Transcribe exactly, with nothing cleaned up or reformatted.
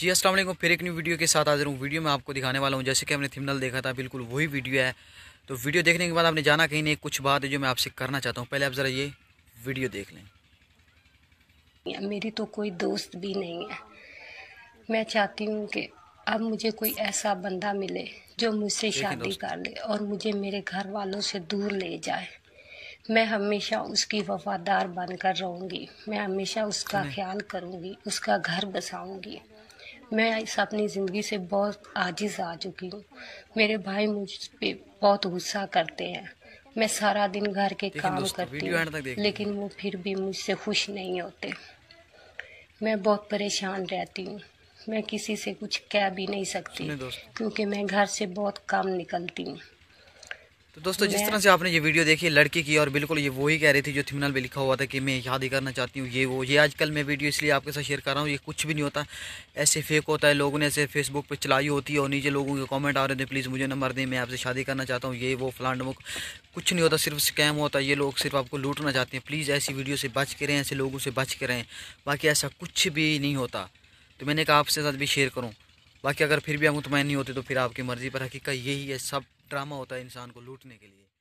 जी अस्सलाम वालेकुम। फिर एक न्यू वीडियो के साथ हाजिर हूँ। वीडियो में आपको दिखाने वाला हूँ जैसे कि हमने थंबनेल देखा था, बिल्कुल वही वीडियो है। तो वीडियो देखने के बाद आपने जाना कहीं नहीं, कुछ बात है जो मैं आपसे करना चाहता हूँ। पहले आप ज़रा ये वीडियो देख लें। मेरी तो कोई दोस्त भी नहीं है। मैं चाहती हूँ कि अब मुझे कोई ऐसा बंदा मिले जो मुझसे देखें शादी दोस्तों, कर ले और मुझे मेरे घर वालों से दूर ले जाए। मैं हमेशा उसकी वफादार बनकर रहूँगी। मैं हमेशा उसका सुने ख्याल करूँगी, उसका घर बसाऊँगी। मैं इस अपनी ज़िंदगी से बहुत आजिज़ आ चुकी हूँ। मेरे भाई मुझ पे बहुत गुस्सा करते हैं। मैं सारा दिन घर के देखें काम दोस्तों, करती वीडियो हूँ, एंड तक देख लीजिए। लेकिन वो फिर भी मुझसे खुश नहीं होते। मैं बहुत परेशान रहती हूँ। मैं किसी से कुछ कह भी नहीं सकती सुने दोस्तों, क्योंकि मैं घर से बहुत कम निकलती हूँ। तो दोस्तों जिस मैं तरह से आपने ये वीडियो देखी लड़की की, और बिल्कुल ये वही कह रही थी जो थंबनेल पे लिखा हुआ था कि मैं शादी करना चाहती हूँ, ये वो। ये आजकल मैं वीडियो इसलिए आपके साथ शेयर कर रहा हूँ, ये कुछ भी नहीं होता, ऐसे फेक होता है। लोगों ने ऐसे फेसबुक पे चलाई होती है और नीचे लोगों के कमेंट आ रहे थे, प्लीज़ मुझे नंबर दें, मैं आपसे शादी करना चाहता हूँ, ये वो फलान डमुक। कुछ नहीं होता, सिर्फ स्कैम होता है। ये लोग सिर्फ आपको लूटना चाहते हैं। प्लीज़ ऐसी वीडियो से बच के रहें, ऐसे लोगों से बच के रहें। बाकी ऐसा कुछ भी नहीं होता। तो मैंने कहा आपसे साथ भी शेयर करूँ। बाकी अगर फिर भी आप मुतमईन नहीं होते तो फिर आपकी मर्ज़ी, पर हकीकत यही है, सब ड्रामा होता है इंसान को लूटने के लिए।